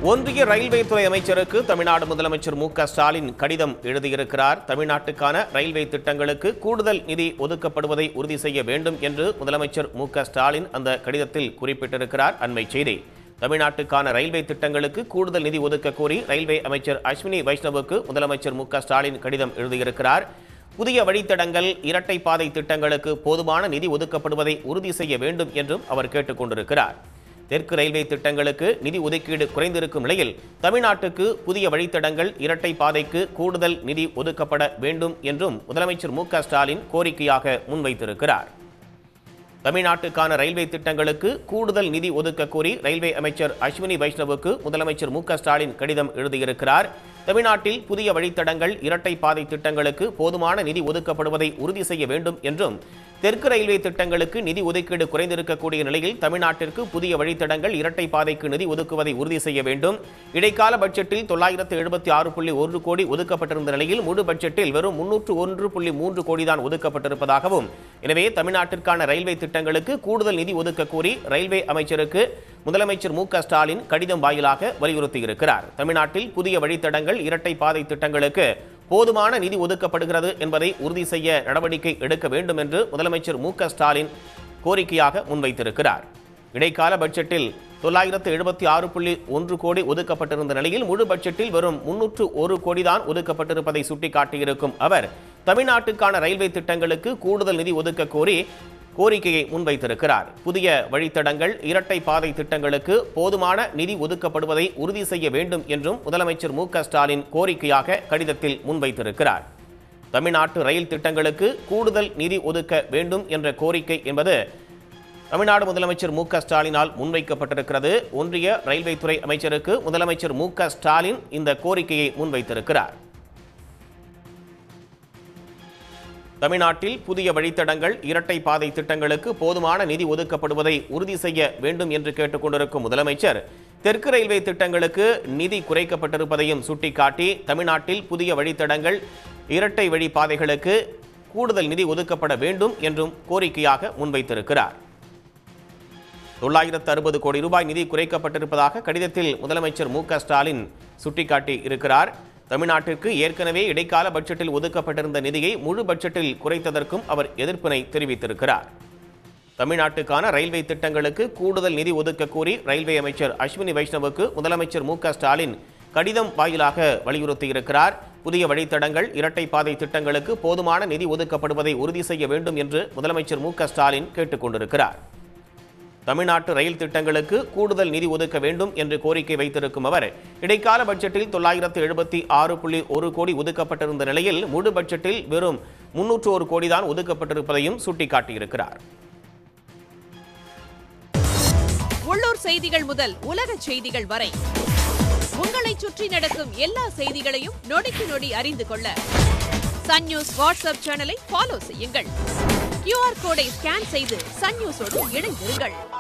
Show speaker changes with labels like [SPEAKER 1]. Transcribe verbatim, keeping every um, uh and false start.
[SPEAKER 1] ஒன்றிய ரயில்வே துறை அமைச்சருக்கு தமிழ்நாடு முதலமைச்சர் மு க ஸ்டாலின் கடிதம் எழுதியிருக்கிறார். தமிழ்நாட்டுக்கான ரயில்வே திட்டங்களுக்கு கூடுதல் நிதி ஒதுக்கப்படுவதை உறுதி செய்ய வேண்டும் என்று முதலமைச்சர் மு க ஸ்டாலின் அந்த கடிதத்தில் குறிப்பிட்டிருக்கிறார். அண்மை செய்தி. தமிழ்நாட்டுக்கான ரயில்வே திட்டங்களுக்கு கூடுதல் நிதி ஒதுக்க கோரி ரயில்வே அமைச்சர் அஸ்வினி வைஷ்ணவுக்கு முதலமைச்சர் மு க ஸ்டாலின் கடிதம் எழுதியிருக்கிறார். புதிய வழித்தடங்கள், இரட்டை பாதை திட்டங்களுக்கு போதுமான நிதி ஒதுக்கப்படுவதை உறுதி செய்ய வேண்டும் என்றும் அவர் கேட்டுக் கொண்டிருக்கிறார். தெற்கு ரயில்வே திட்டங்களுக்கு நிதி ஒதுக்கீடு குறைந்திருக்கும் நிலையில் தமிழ்நாட்டுக்கு புதிய வழித்தடங்கள், இரட்டை பாதைக்கு கூடுதல் நிதி ஒதுக்கப்பட வேண்டும் என்றும் முதலமைச்சர் மு க ஸ்டாலின் கோரிக்கையாக முன்வைத்திருக்கிறார். தமிழ்நாட்டுக்கான ரயில்வே திட்டங்களுக்கு கூடுதல் நிதி ஒதுக்க கோரி ரயில்வே அமைச்சர் அஸ்வினி வைஷ்ணவுக்கு முதலமைச்சர் மு க ஸ்டாலின் கடிதம் எழுதியிருக்கிறார். தமிழ்நாட்டில் புதிய வழித்தடங்கள், இரட்டை பாதை திட்டங்களுக்கு போதுமான நிதி ஒதுக்கப்படுவதை உறுதி செய்ய வேண்டும் என்றும், தெற்கு ரயில்வே திட்டங்களுக்கு நிதி ஒதுக்கீடு குறைந்திருக்கக்கூடிய நிலையில் தமிழ்நாட்டிற்கு புதிய வழித்தடங்கள், இரட்டை பாதைக்கு நிதி ஒதுக்குவதை உறுதி செய்ய வேண்டும். இடைக்கால பட்ஜெட்டில் தொள்ளாயிரத்து எழுபத்தி ஆறு புள்ளி ஒன்று கோடி ஒதுக்கப்பட்டிருந்த நிலையில் முழு பட்ஜெட்டில் வெறும் முன்னூற்று ஒன்று புள்ளி மூன்று கோடி தான் ஒதுக்கப்பட்டிருப்பதாகவும், எனவே தமிழ்நாட்டிற்கான ரயில்வே திட்டங்களுக்கு கூடுதல் நிதி ஒதுக்க கோரி ரயில்வே அமைச்சருக்கு முதலமைச்சர் மு க ஸ்டாலின் கடிதம் வாயிலாக வலியுறுத்தியிருக்கிறார். தமிழ்நாட்டில் புதிய வழித்தடங்கள், இரட்டை பாதை திட்டங்களுக்கு போதுமான நிதி ஒதுக்கப்படுகிறது என்பதை உறுதி செய்ய நடவடிக்கை எடுக்க வேண்டும் என்று முதலமைச்சர் மு க ஸ்டாலின் கோரிக்கையாக முன்வைத்திருக்கிறார். இடைக்கால பட்ஜெட்டில் தொள்ளாயிரத்து எழுபத்தி ஆறு புள்ளி ஒன்று கோடி ஒதுக்கப்பட்டிருந்த நிலையில் முழு பட்ஜெட்டில் வெறும் முன்னூற்று ஒரு கோடி தான் ஒதுக்கப்பட்டிருப்பதை சுட்டிக்காட்டியிருக்கும் அவர், தமிழ்நாட்டுக்கான ரயில்வே திட்டங்களுக்கு கூடுதல் நிதி ஒதுக்க கோரி கோரிக்கையை முன்வைத்திருக்கிறார். புதிய வழித்தடங்கள், இரட்டை பாதை திட்டங்களுக்கு போதுமான நிதி ஒதுக்கப்படுவதை உறுதி செய்ய வேண்டும் என்றும் முதலமைச்சர் மு க ஸ்டாலின் கோரிக்கையாக கடிதத்தில் முன்வைத்திருக்கிறார். தமிழ்நாட்டு ரயில் திட்டங்களுக்கு கூடுதல் நிதி ஒதுக்க வேண்டும் என்ற கோரிக்கை என்பது தமிழ்நாடு முதலமைச்சர் மு க ஸ்டாலினால் முன்வைக்கப்பட்டிருக்கிறது. ஒன்றிய ரயில்வே துறை அமைச்சருக்கு முதலமைச்சர் மு க ஸ்டாலின் இந்த கோரிக்கையை முன்வைத்திருக்கிறார். தமிழ்நாட்டில் புதிய வழித்தடங்கள், இரட்டை பாதை திட்டங்களுக்கு போதுமான நிதி ஒதுக்கப்படுவதை உறுதி செய்ய வேண்டும் என்று கேட்டுக் கொண்டிருக்கும் முதலமைச்சர், தெற்கு ரயில்வே திட்டங்களுக்கு நிதி குறைக்கப்பட்டிருப்பதையும் சுட்டிக்காட்டி தமிழ்நாட்டில் புதிய வழித்தடங்கள், இரட்டை வழி பாதைகளுக்கு கூடுதல் நிதி ஒதுக்கப்பட வேண்டும் என்றும் கோரிக்கையாக முன்வைத்திருக்கிறார். தொள்ளாயிரத்து அறுபது கோடி ரூபாய் நிதி குறைக்கப்பட்டிருப்பதாக கடிதத்தில் முதலமைச்சர் மு க ஸ்டாலின் சுட்டிக்காட்டி இருக்கிறார். தமிழ்நாட்டிற்கு ஏற்கனவே இடைக்கால பட்ஜெட்டில் ஒதுக்கப்பட்டிருந்த நிதியை முழு பட்ஜெட்டில் குறைத்ததற்கும் அவர் எதிர்ப்பினை தெரிவித்திருக்கிறார். தமிழ்நாட்டுக்கான ரயில்வே திட்டங்களுக்கு கூடுதல் நிதி ஒதுக்க கோரி ரயில்வே அமைச்சர் அஸ்வினி வைஷ்ணவுக்கு முதலமைச்சர் மு க ஸ்டாலின் கடிதம் வாயிலாக வலியுறுத்தியிருக்கிறார். புதிய வழித்தடங்கள், இரட்டை பாதை திட்டங்களுக்கு போதுமான நிதி ஒதுக்கப்படுவதை உறுதி செய்ய வேண்டும் என்று முதலமைச்சர் மு க ஸ்டாலின் கேட்டுக் கொண்டிருக்கிறார். தமிழ்நாட்டு ரயில் திட்டங்களுக்கு கூடுதல் நிதி ஒதுக்க வேண்டும் என்று கோரிக்கை வைத்திருக்கும் அவர், இடைக்கால பட்ஜெட்டில் தொள்ளாயிரத்து எழுபத்தி ஆறு புள்ளி ஒரு கோடி ஒதுக்கப்பட்டிருந்த நிலையில் முழு பட்ஜெட்டில் வெறும் முன்னூற்று ஒரு கோடி தான் ஒதுக்கப்பட்டிருப்பதையும் சுட்டிக்காட்டியிருக்கிறார்.
[SPEAKER 2] உள்ளூர் செய்திகள் முதல் உலக செய்திகள் வரை உங்களை சுற்றி நடக்கும் எல்லா செய்திகளையும் நொடிக்கு நொடி அறிந்து கொள்ள சன் நியூஸ் வாட்ஸ்அப் சேனலை ஃபாலோ செய்யுங்கள். கியூஆர் கோடை ஸ்கேன் செய்து சன் நியூஸோடு இணைந்திருங்கள்.